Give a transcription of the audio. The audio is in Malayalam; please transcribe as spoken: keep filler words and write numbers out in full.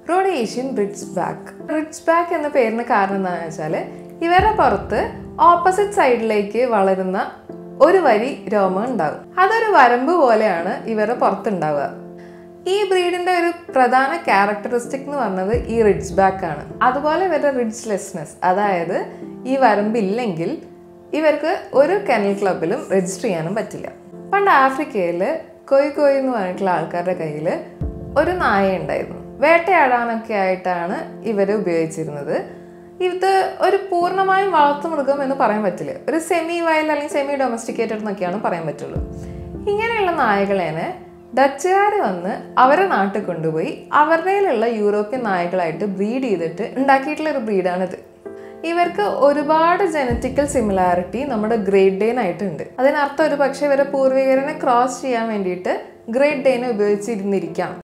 റോഡേഷ്യൻ റിഡ്ജ്ബാക്ക്. റിഡ്ജ്ബാക്ക് എന്ന പേരിന് കാരണം എന്താണെന്ന് വെച്ചാൽ ഇവരുടെ പുറത്ത് ഓപ്പോസിറ്റ് സൈഡിലേക്ക് വളരുന്ന ഒരു വരി രോമം ഉണ്ടാകും. അതൊരു വരമ്പ് പോലെയാണ് ഇവരുടെ പുറത്തുണ്ടാവുക. ഈ ബ്രീഡിന്റെ ഒരു പ്രധാന ക്യാരക്ടറിസ്റ്റിക് എന്ന് പറഞ്ഞത് ഈ റിഡ്ജ്ബാക്ക് ആണ്. അതുപോലെ ഇവരുടെ റിഡ്ജ്ലെസ്നെസ്, അതായത് ഈ വരമ്പില്ലെങ്കിൽ ഇവർക്ക് ഒരു കെനൽ ക്ലബിലും രജിസ്റ്റർ ചെയ്യാനും പറ്റില്ല. പണ്ട് ആഫ്രിക്കയിൽ കൊയ് കൊയ് എന്ന് പറഞ്ഞിട്ടുള്ള ആൾക്കാരുടെ കയ്യിൽ ഒരു നായ ഉണ്ടായിരുന്നു. വേട്ടയാടാനൊക്കെ ആയിട്ടാണ് ഇവർ ഉപയോഗിച്ചിരുന്നത്. ഇത് ഒരു പൂർണ്ണമായും വളർത്തുമൃഗം എന്ന് പറയാൻ പറ്റില്ല, ഒരു സെമി വൈൽഡ് അല്ലെങ്കിൽ സെമി ഡൊമസ്റ്റിക്കേറ്റഡ് എന്നൊക്കെയാണ് പറയാൻ പറ്റുള്ളൂ. ഇങ്ങനെയുള്ള നായകളേനെ ഡച്ചുകാർ വന്ന് അവരുടെ നാട്ടിൽ കൊണ്ടുപോയി അവരുടെയിലുള്ള യൂറോപ്യൻ നായകളായിട്ട് ബ്രീഡ് ചെയ്തിട്ട് ഉണ്ടാക്കിയിട്ടുള്ള ഒരു ബ്രീഡാണിത്. ഇവർക്ക് ഒരുപാട് ജനറ്റിക്കൽ സിമിലാരിറ്റി നമ്മുടെ ഗ്രേറ്റ് ഡെയിൻ ആയിട്ടുണ്ട്. അതിനർത്ഥം ഒരു പക്ഷേ ഇവരെ പൂർവികരനെ ക്രോസ് ചെയ്യാൻ വേണ്ടിയിട്ട് ഗ്രേറ്റ് ഡെയിനെ ഉപയോഗിച്ചിരുന്നിരിക്കാം.